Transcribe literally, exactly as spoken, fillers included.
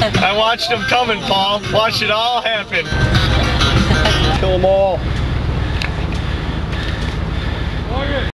I watched them coming, Paul. Watched it all happen. Kill them all.